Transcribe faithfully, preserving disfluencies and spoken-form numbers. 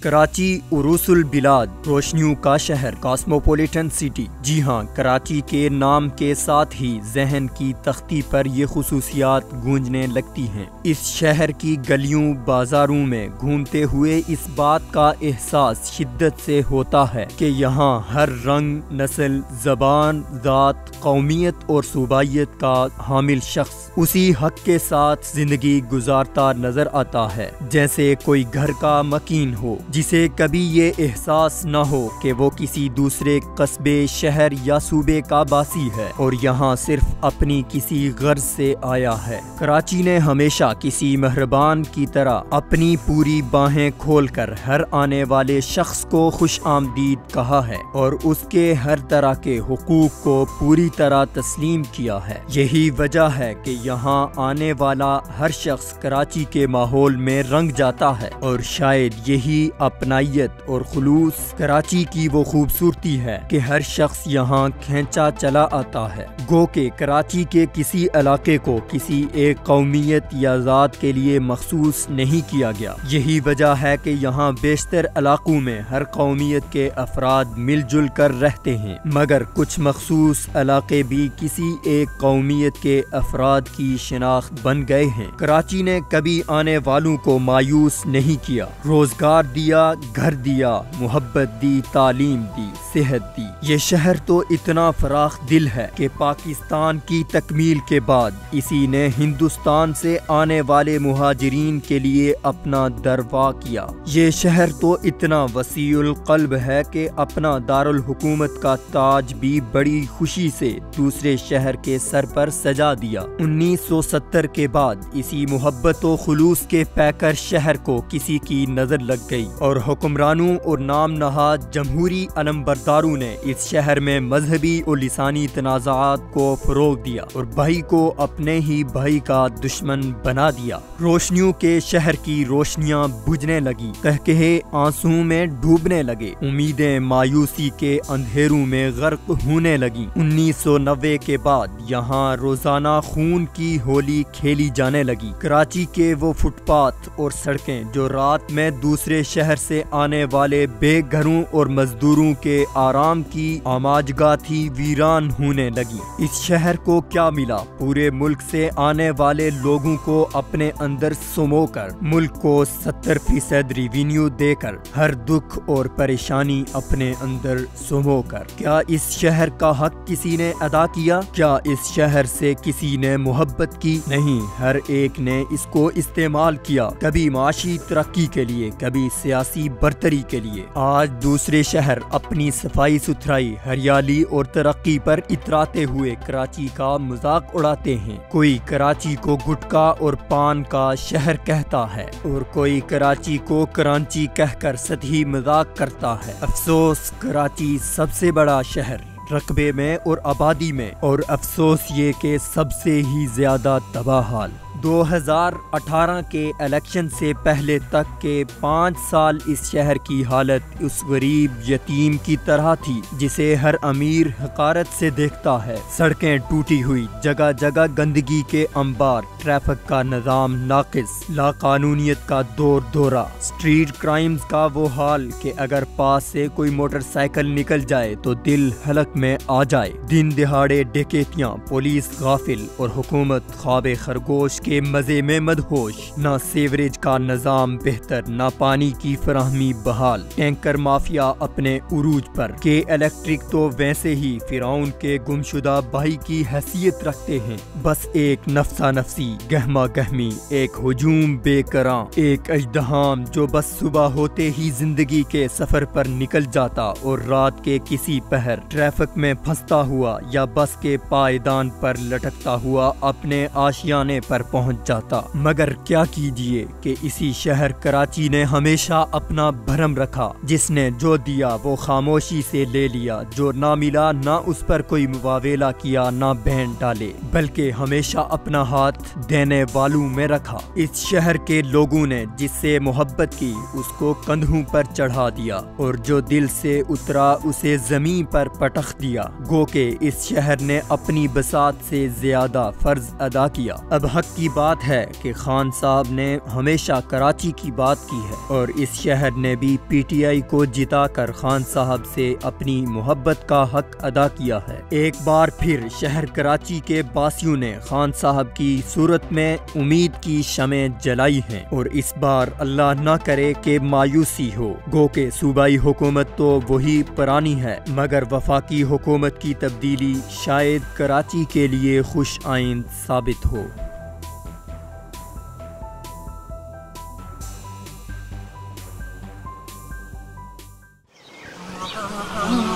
کراچی عروس البلاد، روشنیوں کا شہر، کاسموپولیٹن سٹی۔ جی ہاں، کراچی کے نام کے ساتھ ہی ذہن کی تختی پر یہ خصوصیات گونجنے لگتی ہیں۔ اس شہر کی گلیوں بازاروں میں گھومتے ہوئے اس بات کا احساس شدت سے ہوتا ہے کہ یہاں ہر رنگ، نسل، زبان، ذات، قومیت اور صوبائیت کا حامل شخص اسی حق کے ساتھ زندگی گزارتا نظر آتا ہے، جیسے کوئی گھر کا مکین ہو، جسے کبھی یہ احساس نہ ہو کہ وہ کسی دوسرے قصبے، شہر یا صوبے کا باسی ہے اور یہاں صرف اپنی کسی غرض سے آیا ہے۔ کراچی نے ہمیشہ کسی مہربان کی طرح اپنی پوری باہیں کھول کر ہر آنے والے شخص کو خوش آمدید کہا ہے اور اس کے ہر طرح کے حقوق کو پوری طرح تسلیم کیا ہے۔ یہی وجہ ہے کہ یہاں آنے والا ہر شخص کراچی کے ماحول میں رنگ جاتا ہے اور شاید یہی اپنائیت اور خلوص کراچی کی وہ خوبصورتی ہے کہ ہر شخص یہاں کھینچا چلا آتا ہے۔ گو کہ کراچی کے کسی علاقے کو کسی ایک قومیت یا ذات کے لیے مخصوص نہیں کیا گیا۔ یہی وجہ ہے کہ یہاں بیشتر علاقوں میں ہر قومیت کے افراد مل جل کر رہتے ہیں، مگر کچھ مخصوص علاقے بھی کسی ایک قومیت کے افراد کی شناخت بن گئے ہیں۔ کراچی نے کبھی آنے والوں کو مایوس نہیں کیا، روزگار دیا، گھر دیا، محبت دی، تعلیم دی، صحت دی۔ یہ شہر تو اتنا فراخ دل ہے کہ پاکستان کی تکمیل کے بعد اسی نے ہندوستان سے آنے والے مہاجرین کے لیے اپنا در وا کیا۔ یہ شہر تو اتنا وسیع القلب ہے کہ اپنا دارالحکومت کا تاج بھی بڑی خوشی سے دوسرے شہر کے سر پر سجا دیا۔ انیس سو ستر کے بعد اسی محبت و خلوص کے پیکر شہر کو کسی کی نظر لگ گئی اور حکمرانوں اور نام نہاد جمہوری علمبرداروں نے اس شہر میں مذہبی اور لسانی تنازعات کو فروغ دیا اور بھائی کو اپنے ہی بھائی کا دشمن بنا دیا۔ روشنیوں کے شہر کی روشنیاں بجھنے لگی، قہقہے آنسوؤں میں ڈوبنے لگے، امیدیں مایوسی کے اندھیروں میں غرق ہونے لگیں۔ انیس سو نوے کے بعد یہاں روزانہ خون کی ہولی کھیلی جانے لگی۔ کراچی کے وہ فٹ پاتھ اور سڑکیں جو رات میں دوسرے شہر سے آنے والے بے گھروں اور مزدوروں کے آرام کی آماجگاہ تھی، ویران ہونے لگی۔ اس شہر کو کیا ملا؟ پورے ملک سے آنے والے لوگوں کو اپنے اندر سمو کر، ملک کو ستر فیصد ریونیو دے کر، ہر دکھ اور پریشانی اپنے اندر سمو کر۔ کیا اس شہر کا حق کسی نے ادا کیا؟ کیا اس شہر سے کسی نے محبت کی؟ نہیں، ہر ایک نے اس کو استعمال کیا، کبھی معاشی ترقی کے لیے، کبھی سیاسی برتری کے لیے۔ آج دوسرے شہر اپنی صفائی ستھرائی، ہریالی اور ترقی پر اتراتے ہوئے کراچی کا مذاق اڑاتے ہیں۔ کوئی کراچی کو گٹکا اور پان کا شہر کہتا ہے اور کوئی کراچی کو کرانچی کہہ کر سطحی مذاق کرتا ہے۔ افسوس، کراچی سب سے بڑا شہر رقبے میں اور آبادی میں، اور افسوس یہ کہ سب سے ہی زیادہ تباہ حال۔ دو ہزار اٹھارہ کے الیکشن سے پہلے تک کے پانچ سال اس شہر کی حالت اس غریب یتیم کی طرح تھی جسے ہر امیر حقارت سے دیکھتا ہے۔ سڑکیں ٹوٹی ہوئی، جگہ جگہ گندگی کے انبار، ٹریفک کا نظام ناقص، لا قانونیت کا دور دورہ، اسٹریٹ کرائمز کا وہ حال کہ اگر پاس سے کوئی موٹر سائیکل نکل جائے تو دل حلق میں آ جائے، دن دہاڑے ڈکیتیاں، پولیس غافل اور حکومت خواب خرگوش کے مزے میں مدہوش، نہ سیوریج کا نظام بہتر، نہ پانی کی فراہمی بحال، ٹینکر مافیا اپنے عروج پر، کہ الیکٹرک تو ویسے ہی فرعون کے گمشدہ بھائی کی حیثیت رکھتے ہیں۔ بس ایک نفسا نفسی، گہما گہمی، ایک ہجوم بے کراں، ایک اژدہام جو بس صبح ہوتے ہی زندگی کے سفر پر نکل جاتا اور رات کے کسی پہر ٹریفک میں پھنستا ہوا یا بس کے پائیدان پر لٹکتا ہوا اپنے آشیانے پر پہنچ جاتا۔ مگر کیا کیجئے کہ اسی شہر کراچی نے ہمیشہ اپنا بھرم رکھا، جس نے جو دیا وہ خاموشی سے لے لیا، جو نہ ملا نہ اس پر کوئی مواویلا کیا، نہ بہن ڈالے، بلکہ ہمیشہ اپنا ہاتھ دینے والوں میں رکھا۔ اس شہر کے لوگوں نے جس سے محبت کی اس کو کندھوں پر چڑھا دیا اور جو دل سے اترا اسے زمین پر پٹخ رخ دیا، گو کہ اس شہر نے اپنی بساط سے زیادہ فرض ادا کیا۔ اب حق کی بات ہے کہ خان صاحب نے ہمیشہ کراچی کی بات کی ہے اور اس شہر نے بھی پی ٹی آئی کو جتا کر خان صاحب سے اپنی محبت کا حق ادا کیا ہے۔ ایک بار پھر شہر کراچی کے باسیوں نے خان صاحب کی صورت میں امید کی شمع جلائی ہیں اور اس بار اللہ نہ کرے کہ مایوسی ہو، گو کہ صوبائی حکومت تو وہی پرانی ہے مگر وفاقی حکومت کی تبدیلی شاید کراچی کے لیے خوش آئند ثابت ہو۔ Ah